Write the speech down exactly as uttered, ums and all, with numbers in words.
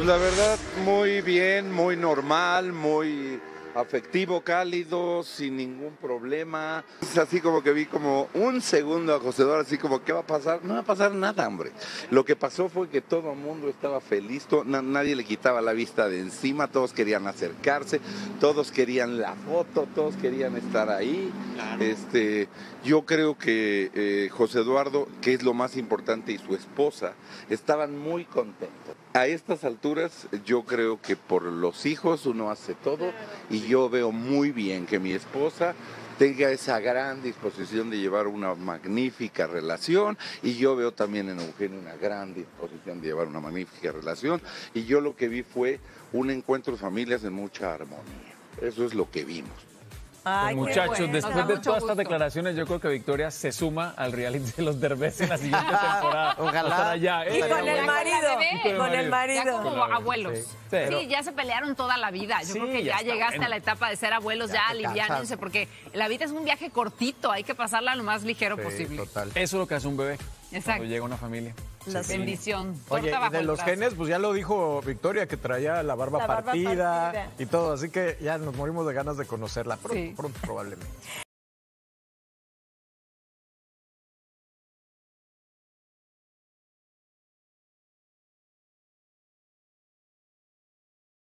La verdad, muy bien, muy normal, muy afectivo, cálido, sin ningún problema. Es así como que vi como un segundo a José Eduardo, así como, ¿qué va a pasar? No va a pasar nada, hombre. Lo que pasó fue que todo el mundo estaba feliz, to- na- nadie le quitaba la vista de encima, todos querían acercarse, todos querían la foto, todos querían estar ahí. Claro. Este, yo creo que eh, José Eduardo, que es lo más importante, y su esposa, estaban muy contentos. A estas alturas, yo creo que por los hijos uno hace todo, y yo veo muy bien que mi esposa tenga esa gran disposición de llevar una magnífica relación, y yo veo también en Eugenio una gran disposición de llevar una magnífica relación, y yo lo que vi fue un encuentro de familias en mucha armonía. Eso es lo que vimos. Ay, Pues muchachos, bueno. después de todas estas declaraciones, yo creo que Victoria se suma al reality de los Derbez en la siguiente temporada. Ojalá. Allá, Y ¿eh? con el marido, Y con el con el marido. Ya como abuelos. Sí. Sí, Pero- ya se pelearon toda la vida. Yo Sí, creo que ya ya, está llegaste bueno. a la etapa de ser abuelos, ya, Ya te aliviánense, cansas. porque la vida es un viaje cortito, hay que pasarla lo más ligero Sí, posible. total. Eso es lo que hace un bebé. Exacto. Cuando llega una familia. Los- Bendición. Oye, Torta y bajo de el los brazo. genes, pues ya lo dijo Victoria, que traía la barba, La barba partida, partida. y todo, así que ya nos morimos de ganas de conocerla pronto, Sí. pronto probablemente.